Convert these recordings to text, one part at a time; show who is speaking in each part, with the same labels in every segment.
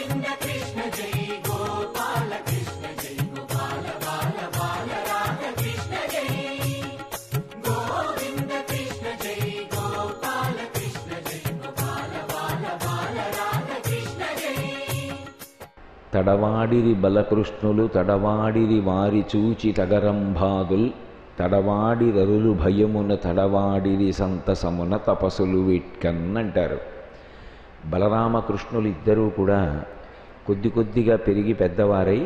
Speaker 1: తడవాడిరి బలకృష్ణులు తడవాడిరి వారి చూచి తగరంభాదుల్ తడవాడిరరులు భయమున తడవాడిరి సంతసమున తపసులు వీట్కన్ అంటారు. బలరామకృష్ణులు ఇద్దరూ కూడా కొద్ది కొద్దిగా పెరిగి పెద్దవారై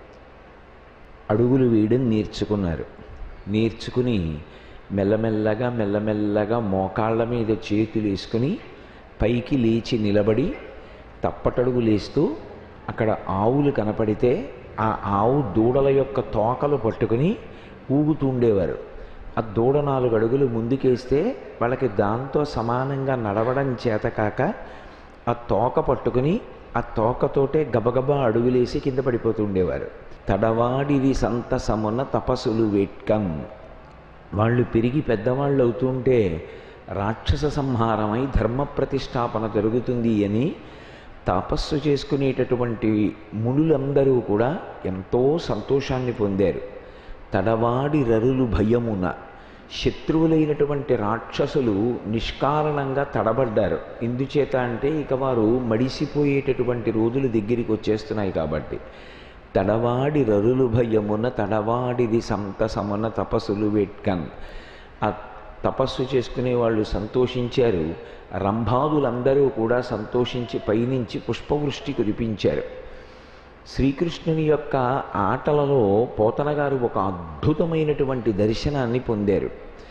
Speaker 1: అడుగులు వేయడం నేర్చుకున్నారు. నేర్చుకుని మెల్లమెల్లగా మెల్లమెల్లగా మోకాళ్ళ మీద చేతులు వేసుకుని పైకి లేచి నిలబడి తప్పటడుగులేస్తూ అక్కడ ఆవులు కనపడితే ఆ ఆవు దూడల యొక్క తోకలు పట్టుకుని ఊగుతుండేవారు. ఆ దూడ 4 అడుగులు ముందుకేస్తే వాళ్ళకి దాంతో సమానంగా నడవడం చేతకాక ఆ తోక పట్టుకుని ఆ తోకతోటే గబగబా అడుగులేసి కింద పడిపోతుండేవారు. తడవాడిరి సంతసమున తపస్సులు వేట్కం. వాళ్ళు పెరిగి పెద్దవాళ్ళు అవుతుంటే రాక్షస సంహారమై ధర్మ ప్రతిష్టాపన జరుగుతుంది అని తపస్సు చేసుకునేటటువంటి మునులందరూ కూడా ఎంతో సంతోషాన్ని పొందారు. తడవాడి రరులు భయమున శత్రువులైనటువంటి రాక్షసులు నిష్కారణంగా తడబడ్డారు. ఎందుచేత అంటే ఇక వారు మడిసిపోయేటటువంటి రోజులు దగ్గరికి వచ్చేస్తున్నాయి కాబట్టి. తడవాడి రరులు భయమున తడవాడిది సంతసమున తపస్సులు వేట్కన్. ఆ తపస్సు చేసుకునే వాళ్ళు సంతోషించారు. రంభాదులందరూ కూడా సంతోషించి పైనుంచి పుష్పవృష్టి కురిపించారు. శ్రీకృష్ణుని యొక్క ఆటలలో పోతన గారు ఒక అద్భుతమైనటువంటి దర్శనాన్ని పొందారు.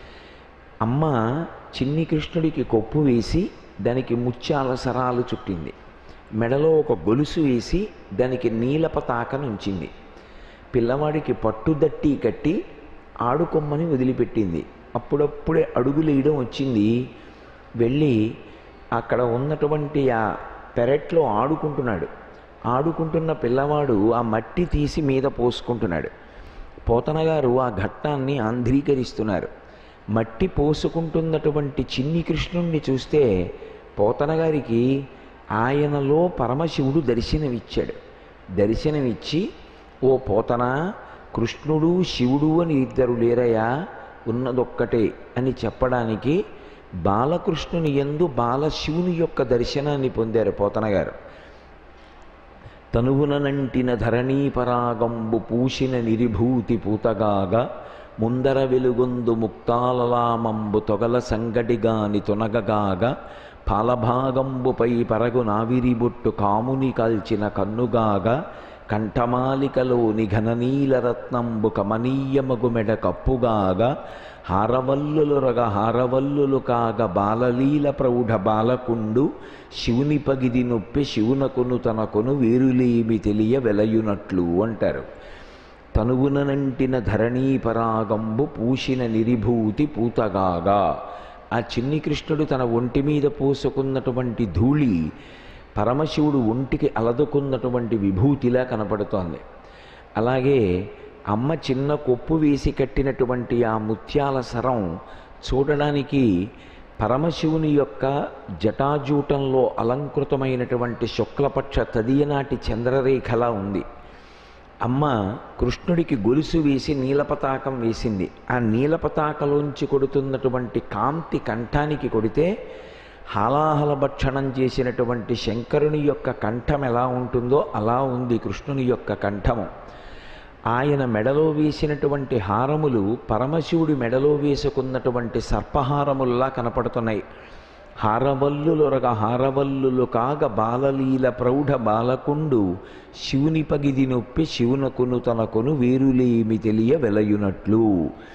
Speaker 1: అమ్మ చిన్ని కృష్ణుడికి కొప్పు వేసి దానికి ముత్యాల సరాలు చుట్టింది. మెడలో ఒక గొలుసు వేసి దానికి నీలపతాకనుంచింది. పిల్లవాడికి పట్టుదట్టి కట్టి ఆడుకొమ్మని వదిలిపెట్టింది. అప్పుడప్పుడే అడుగులేయడం వచ్చింది. వెళ్ళి అక్కడ ఉన్నటువంటి ఆ పెరట్లో ఆడుకుంటున్నాడు. ఆడుకుంటున్న పిల్లవాడు ఆ మట్టి తీసి మీద పోసుకుంటున్నాడు. పోతన గారు ఆ ఘట్టాన్ని ఆంధ్రీకరిస్తున్నారు. మట్టి పోసుకుంటున్నటువంటి చిన్ని కృష్ణుణ్ణి చూస్తే పోతన గారికి ఆయనలో పరమశివుడు దర్శనమిచ్చాడు. దర్శనమిచ్చి, ఓ పోతన, కృష్ణుడు శివుడు అని ఇద్దరు లేరయా, ఉన్నదొక్కటే అని చెప్పడానికి బాలకృష్ణుని యందు బాలశివుని యొక్క దర్శనాన్ని పొందారు పోతన గారు. తనువునంటిన ధరణీపరాగంబు పూసిన నిరిభూతి పూతగాగా ముందర వెలుగొందు ముక్తాలలామంబు తొగల సంగడిగాని తొనగగాగా పాలభాగంబుపై పరగు నావిరిబొట్టు కాముని కాల్చిన కన్నుగాగా కంఠమాలికలోని ఘననీలరత్నంబు కమనీయమగు మెడ కప్పుగాగా హారవల్లులురగ హారవల్లులు కాగ బాలలీల ప్రౌఢ బాలకుండు శివుని పగిది నొప్పి శివునకును తనకును వేరులేమి తెలియ వెలయునట్లు అంటారు. తనువునంటిన ధరణీపరాగంబు పూసిన నిరిభూతి పూతగాగా. ఆ చిన్ని కృష్ణుడు తన ఒంటి మీద పోసుకున్నటువంటి ధూళి పరమశివుడు ఒంటికి అలదుకున్నటువంటి విభూతిలా కనపడుతోంది. అలాగే అమ్మ చిన్న కొప్పు వేసి కట్టినటువంటి ఆ ముత్యాల సరం చూడడానికి పరమశివుని యొక్క జటాజూటంలో అలంకృతమైనటువంటి శుక్లపక్ష తదియనాటి చంద్రరేఖలా ఉంది. అమ్మ కృష్ణుడికి గొలుసు వేసి నీలపతాకం వేసింది. ఆ నీలపతాకలోంచి కొడుతున్నటువంటి కాంతి కంఠానికి కొడితే హాలాహల భక్షణం చేసినటువంటి శంకరుని యొక్క కంఠం ఎలా ఉంటుందో అలా ఉంది కృష్ణుని యొక్క కంఠము. ఆయన మెడలో వేసినటువంటి హారములు పరమశివుడి మెడలో వేసుకున్నటువంటి సర్పహారముల్లా కనపడుతున్నాయి. హారవల్లులొరగ హారవల్లులు కాగ బాలలీల ప్రౌఢ బాలకుండు శివుని పగిది నొప్పి శివునకును తనకును వేరులేమి తెలియ వెలయునట్లు.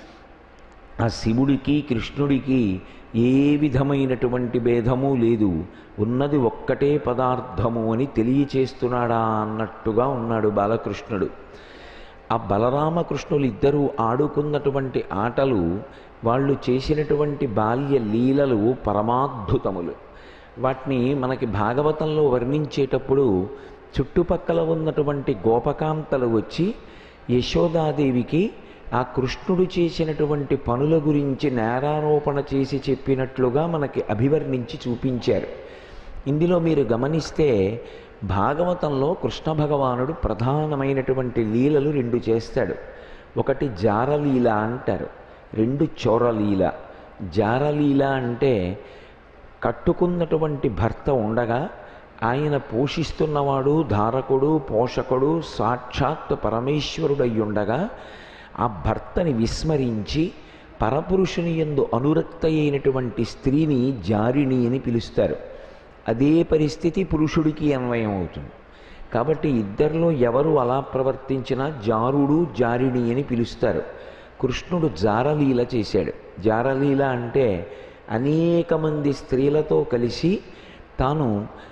Speaker 1: ఆ శివుడికి కృష్ణుడికి ఏ విధమైనటువంటి భేదము లేదు, ఉన్నది ఒక్కటే పదార్థము అని తెలియచేస్తున్నాడా అన్నట్టుగా ఉన్నాడు బాలకృష్ణుడు. ఆ బలరామకృష్ణులు ఇద్దరూ ఆడుకున్నటువంటి ఆటలు, వాళ్ళు చేసినటువంటి బాల్య లీలలు పరమాద్భుతములు. వాటిని మనకి భాగవతంలో వర్ణించేటప్పుడు చుట్టుపక్కల ఉన్నటువంటి గోపకాంతలు వచ్చి యశోదాదేవికి ఆ కృష్ణుడు చేసినటువంటి పనుల గురించి నేరారోపణ చేసి చెప్పినట్లుగా మనకి అభివర్ణించి చూపించారు. ఇందులో మీరు గమనిస్తే భాగవతంలో కృష్ణ భగవానుడు ప్రధానమైనటువంటి లీలలు రెండు చేస్తాడు. ఒకటి జారలీల అంటారు, రెండు చోరలీల. జారలీల అంటే కట్టుకున్నటువంటి భర్త ఉండగా ఆయన పోషిస్తున్నవాడు, ధారకుడు, పోషకుడు సాక్షాత్ పరమేశ్వరుడయ్యుండగా ఆ భర్తని విస్మరించి పరపురుషుని యందు అనురక్త అయినటువంటి స్త్రీని జారిణి అని పిలుస్తారు. అదే పరిస్థితి పురుషుడికి అన్వయం అవుతుంది. కాబట్టి ఇద్దరిలో ఎవరు అలా ప్రవర్తించినా జారుడు జారిణి అని పిలుస్తారు. కృష్ణుడు జారలీల చేశాడు. జారలీల అంటే అనేక మంది స్త్రీలతో కలిసి తాను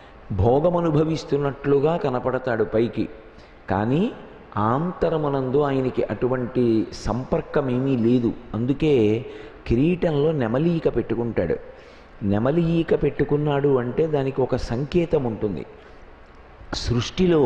Speaker 1: భోగమనుభవిస్తున్నట్లుగా కనపడతాడు పైకి, కానీ ఆంతరమునందు ఆయనకి అటువంటి సంపర్కం ఏమీ లేదు. అందుకే కిరీటంలో నెమలీక పెట్టుకుంటాడు. నెమలీక పెట్టుకున్నాడు అంటే దానికి ఒక సంకేతం ఉంటుంది. సృష్టిలో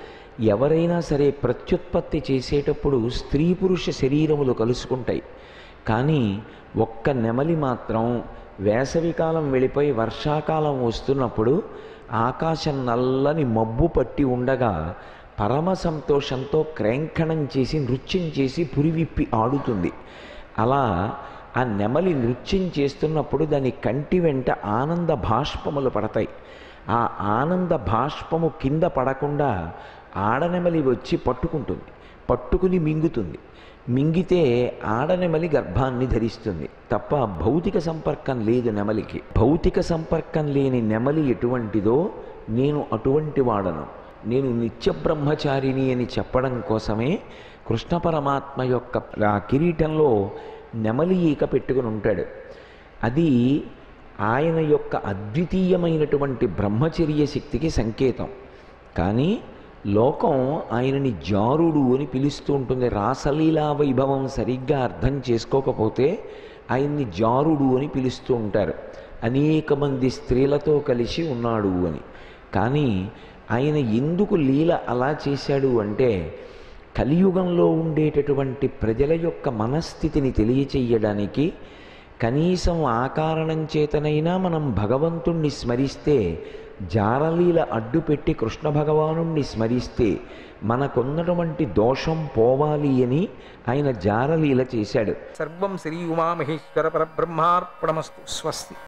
Speaker 1: ఎవరైనా సరే ప్రత్యుత్పత్తి చేసేటప్పుడు స్త్రీ పురుష శరీరములు కలుసుకుంటాయి, కానీ ఒక్క నెమలి మాత్రం వేసవికాలం వెళ్ళిపోయి వర్షాకాలం వస్తున్నప్పుడు ఆకాశం నల్లని మబ్బు పట్టి ఉండగా పరమ సంతోషంతో క్రేంఖణం చేసి నృత్యం చేసి పురివిప్పి ఆడుతుంది. అలా ఆ నెమలి నృత్యం చేస్తున్నప్పుడు దాని కంటి వెంట ఆనంద భాష్పములు పడతాయి. ఆ ఆనంద భాష్పము కింద పడకుండా ఆడనెమలి వచ్చి పట్టుకుంటుంది, పట్టుకుని మింగుతుంది. మింగితే ఆడనెమలి గర్భాన్ని ధరిస్తుంది తప్ప భౌతిక సంపర్కం లేదు నెమలికి. భౌతిక సంపర్కం లేని నెమలి ఎటువంటిదో నేను అటువంటి వాడను, నేను నిత్య బ్రహ్మచారిని అని చెప్పడం కోసమే కృష్ణ పరమాత్మ యొక్క ఆ కిరీటంలో నెమలి ఈక పెట్టుకుని ఉంటాడు. అది ఆయన యొక్క అద్వితీయమైనటువంటి బ్రహ్మచర్య శక్తికి సంకేతం. కానీ లోకం ఆయనని జారుడు అని పిలుస్తూ ఉంటుంది. రాసలీలా వైభవం సరిగ్గా అర్థం చేసుకోకపోతే ఆయన్ని జారుడు అని పిలుస్తూ ఉంటారు. అనేక మంది స్త్రీలతో కలిసి ఉన్నాడు అని. కానీ ఆయన ఎందుకు లీల అలా చేశాడు అంటే కలియుగంలో ఉండేటటువంటి ప్రజల యొక్క మనస్థితిని తెలియచేయడానికి, కనీసం ఆ కారణం చేతనైనా మనం భగవంతుణ్ణి స్మరిస్తే, జారలీల అడ్డుపెట్టి కృష్ణ భగవానుణ్ణి స్మరిస్తే మనకున్నటువంటి దోషం పోవాలి అని ఆయన జారలీల చేశాడు.
Speaker 2: సర్వం శ్రీ ఉమామహేశ్వర పరబ్రహ్మార్పణమస్తు. స్వస్తి.